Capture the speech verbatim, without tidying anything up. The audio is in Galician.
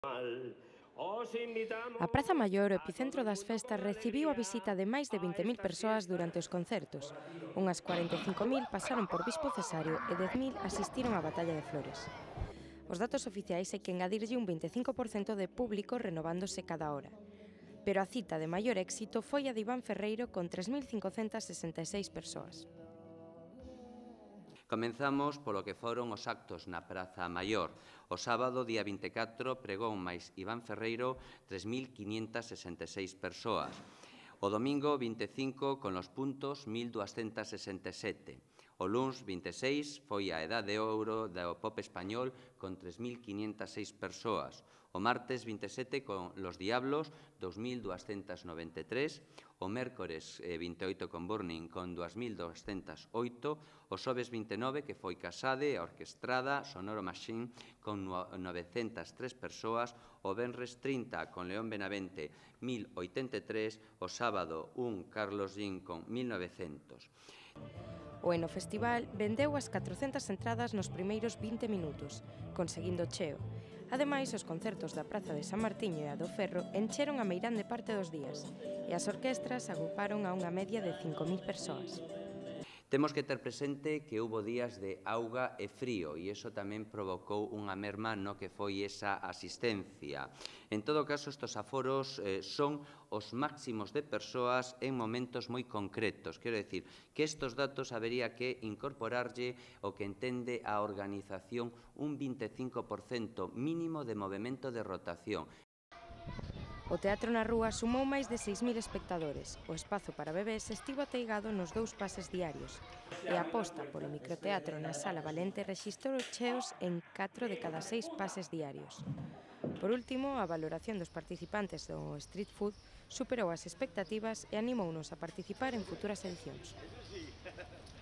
A Praza Maior, o epicentro das festas, recibiu a visita de máis de vinte mil persoas durante os concertos. Unhas cuarenta e cinco mil pasaron por Bispo Cesario e dez mil asistiron á Batalla de Flores. Os datos oficiais hai que engadirlle un vinte e cinco por cento de público renovándose cada hora. Pero a cita de maior éxito foi a de Iván Ferreiro con tres mil cincocentas sesenta e seis persoas. Comenzamos polo que foron os actos na Praza Maior. O sábado, día vinte e catro, pregón máis Iván Ferreiro, tres mil quinientas sesenta e seis persoas. O domingo, vinte e cinco, con os puntos, mil duascentas sesenta e sete. O luns, vinte e seis, foi a Edade de Ouro do pop español con tres mil quinientas seis persoas. O martes, vinte e sete, con Los Diablos, dous mil duascentas noventa e tres. O mércores, vinte e oito, con Burning, con dúas mil duascentas oito. O xoves, vinte e nove, que foi Casade, a Orquestrada, Sonoro Machine, con novecentas tres persoas. O venres, trinta, con León Benavente, mil oitenta e tres. O sábado, un Carlos Jean, con mil novecentos. O Eno Festival vendeu as catrocentas entradas nos primeiros vinte minutos, conseguindo cheo. Ademais, os concertos da Praza de San Martiño e a do Ferro encheron a meirande parte dos días, e as orquestras agruparon a unha media de cinco mil persoas. Temos que ter presente que houbo días de auga e frío e iso tamén provocou unha merma no que foi esa asistencia. En todo caso, estes aforos eh, son os máximos de persoas en momentos moi concretos. Quero dicir que estes datos habería que incorporarlle o que entende a organización un vinte e cinco por cento mínimo de movimento de rotación. O Teatro na Rúa sumou máis de seis mil espectadores. O espazo para bebés estivo ateigado nos dous pases diarios. E a aposta polo microteatro na Sala Valente rexistrou cheos en catro de cada seis pases diarios. Por último, a valoración dos participantes do Street Food superou as expectativas e animounos a participar en futuras edicións.